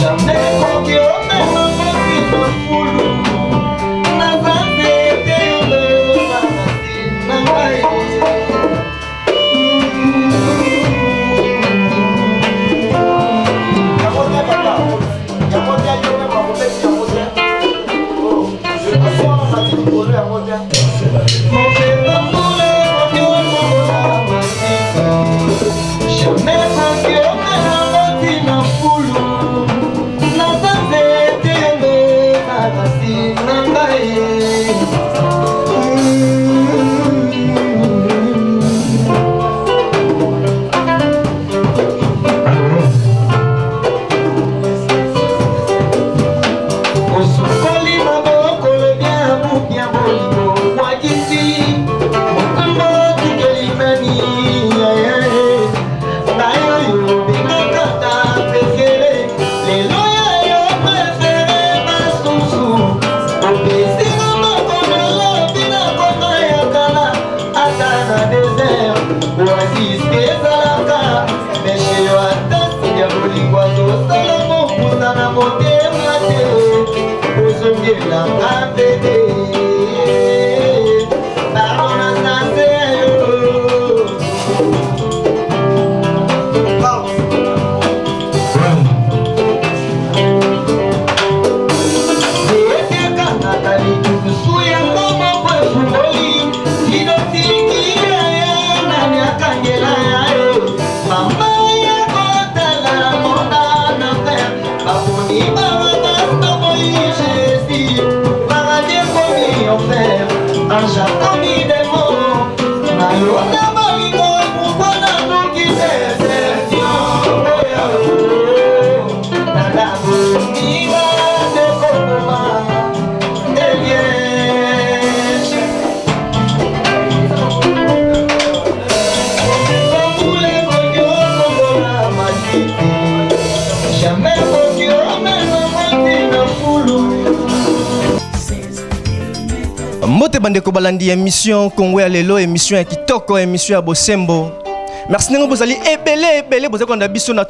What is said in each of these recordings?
Mote bandeko balandi émission Congo ya lelo, émission ya kitoko, émission ya bosembo. Merci nengo bozali ebele bozali konda biso na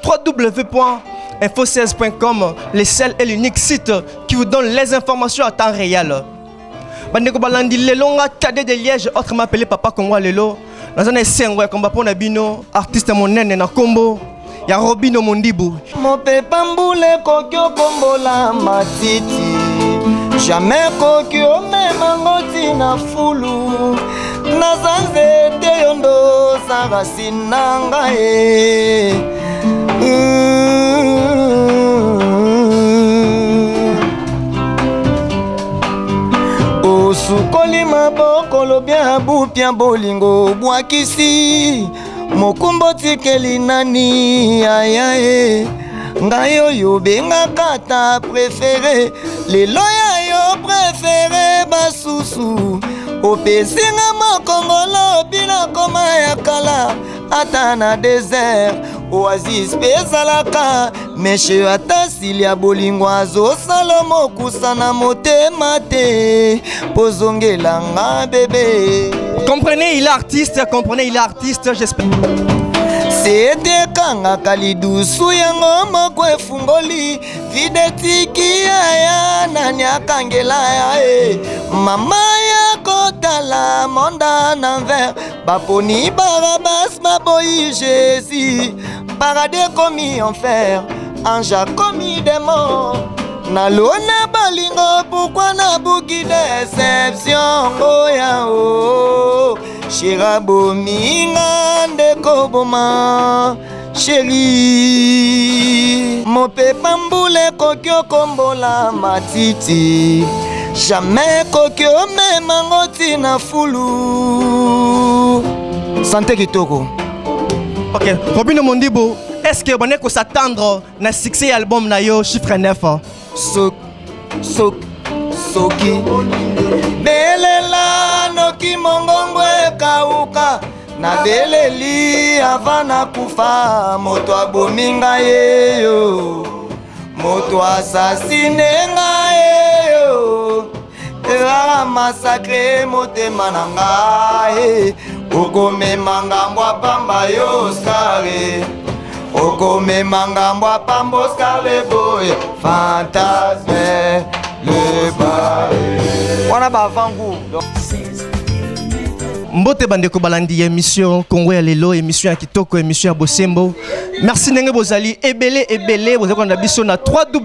www.info16.com, le seul et l'unique site qui vous donne les informations à temps réel. Bandeko balandi lelo nga Tade de Liège, autrement appelé Papa Congo ya lelo. Dans un essengo ya komba pona bino, artiste monene na kombo ya Robino Mondibu. Mope pambule kokyo kombola matiti. Jamais koki omema ngoti na fulu Nazanze te yondo sarasi nanga e Osukoli maboko lobia bupia bolingo bwakisi Mokumbo tikeli nani ayae Ngayo yo benga kata préféré les loya yo préféré basusu Opesinga mokongolo bina koma ya kala Ata na désert Oasis pesalaka Meshe ata silia bolingo azo salomo kusana motema te Pozongela nga bébé. Comprenez, il est artiste, j'espère. C'était kanga kalidu suyango mokwe fungoli vide tiki ya nani akangela ya mama ya kotala monda n'envers baponi barabas maboyi Jésus paradis commis enfer ange commis des morts na lona balingo pourquoi na buki déception oh ya oh Shirabo minga ndeko boma chérie Mope pambule kokyo kombola matiti Jamais kokyo mema ngoti na fulu Santé kitoko. Ok, Robino Mondibu, est-ce que vous allez s'attendre à un succès album na yo chiffre 9? Soki Belela noki mongongwe kauka Na beleli avana kufa Moto abominga yeyo Moto asasine nga yeyo Ewa masakre motema nanga Okome manga mbwa pamba yo skare okome mangambo apamboska le boy fantasme le bae wana bavangu Mbote bandeko balandi émission Congo ya lelo émission ya kitoko émission ya bosembo. Merci ndenge bozali ebele bozali na biso na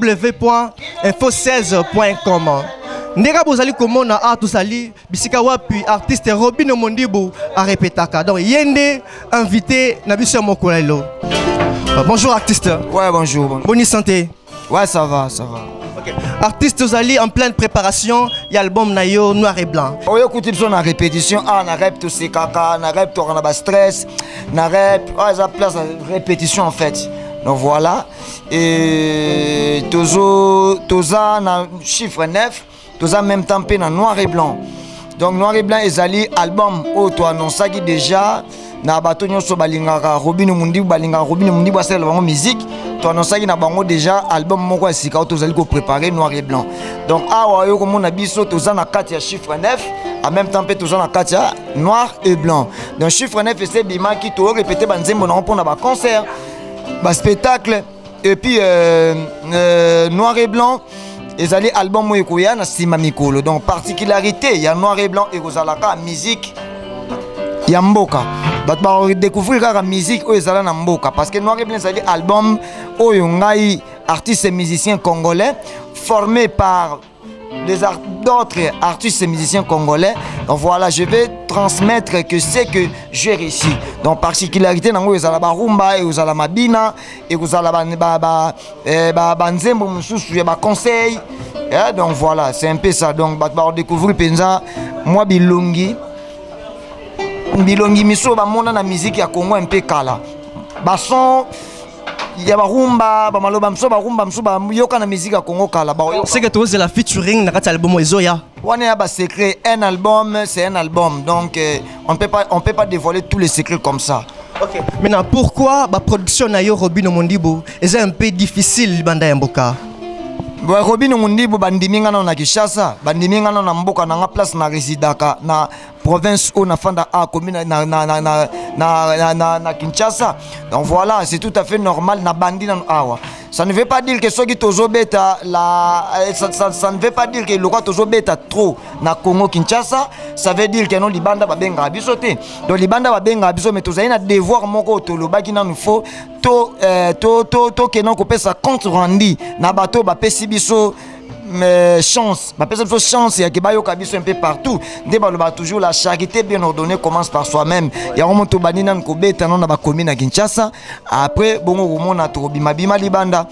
www.info16.com. Ndeka bozali komona tozali bisika wapi artiste Robino Mondibo a répétaka. Donc yende invité na biso ya mokolo lelo. Bonjour artiste. Ouais, bonjour. Bonne santé. Ouais, ça va, ça va. Okay. Artiste Ozali en pleine préparation, il y a l'album Nayo Noir et Blanc. On écoute une répétition, na rep tout c'est caca, na rep tout on a stress, na rep, ça place répétition en fait. Donc voilà. Et toza na chiffre 9, toza même temps na Noir et Blanc. Donc Noir et Blanc Ezali album toi annonça qui déjà na bato nyonso balingaka Robino Mondibo balingaka Robino Mondibo asala bango musique to annonçaki na bango déjà album moko ya sika tozali ko préparer Noir et Blanc. Donc awa yo komona biso toza na kati ya chiffre 9 en même temps pe toza na kati ya Noir et Blanc. Donc chiffre 9 c'est bima qui to répéter banzembo na pona ba concert ba spectacle et puis Noir et Blanc ezali album mo ekoya na sima mikolo. Donc particularité il y a Noir et Blanc et kozalaka musique ya mboka. Bah découvrir la musique où ils allaient en mboka parce que Noir et Blanc c'est album où il artistes et musiciens congolais formés par d'autres artistes et musiciens congolais. Donc voilà, je vais transmettre que c'est que j'ai réussi. Donc particularité dans ils allaient ba rumba et ils allaient mabina et ils allaient ba nzembo mususu ba conseil. Donc voilà, c'est un peu ça. Donc bah découvrir penza moi bilongi bilongi miso ba mona na musique ya Congo un peu kala ba son ya ba rumba ba maloba miso ba rumba miso ba yoka na musique ya Congo kala ba c'est que toi c'est la featuring na album Ezoya wana ya ba secret un album c'est un album donc on peut pas dévoiler tous les secrets comme ça. OK maintenant pourquoi ba production na yo Robino Mondibo est un peu difficile banda ya mboka. Robino Mondibo bandiminga na Kinshasa bandiminga na mboka na place na résidaka na province où na fanda a commune na Kinshasa. Donc voilà, c'est tout à fait normal na bandi na awa. Ça ne veut pas dire que ceux qui tozo beta la ça ne veut pas dire que le roi tozo beta trop na Congo Kinshasa, ça veut dire que non libanda ba benga bisoté. Donc libanda ba benga biso mais toza ina devoir moko to lobaki na nous faut to que non ko pesa compte rendu na bato ba pesi biso chance, ma personne chance, il y a qui un peu partout. Débat toujours la charité bien ordonnée commence par soi-même. Il y a un moment où banina nkobeta non na ba commune à Kinshasa. Après bongo romona to bima bima libanda.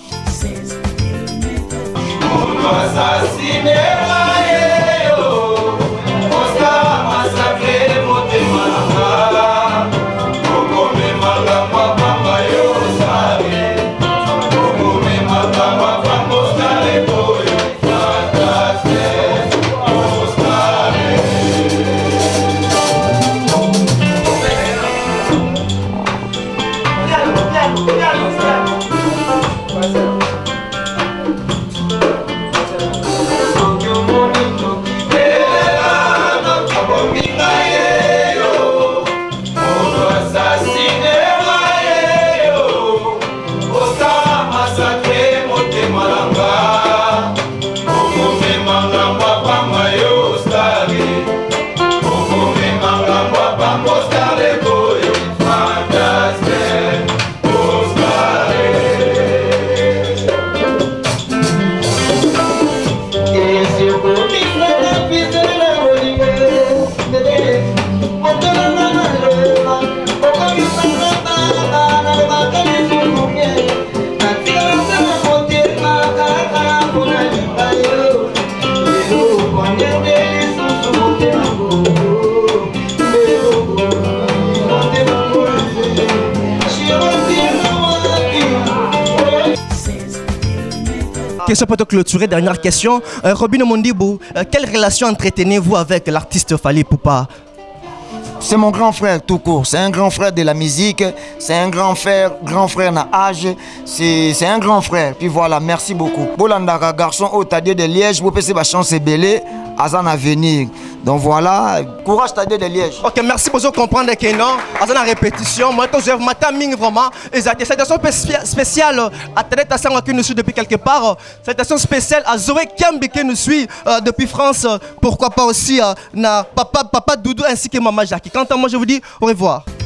Question pour te clôturer, dernière question. Robino Mondibo, quelle relation entretenez-vous avec l'artiste Fally Ipupa? C'est mon grand frère tout court, c'est un grand frère de la musique, c'est un grand frère na âge, c'est un grand frère. Puis voilà, merci beaucoup. Bolandaka garçon au Tadier de Liège, vous pouvez ma chance belé, Azan à venir. Donc voilà, courage Tadé de Liège. Ok, merci pour comprendre que non, à la répétition, moi je m'attends vraiment, et cette station spéciale à Tadeta Sangwa qui nous suit depuis quelque part, cette station spéciale à Zoé Kambi qui nous suit depuis France, pourquoi pas aussi na papa Doudou ainsi que maman Jackie. Quant à moi, je vous dis au revoir.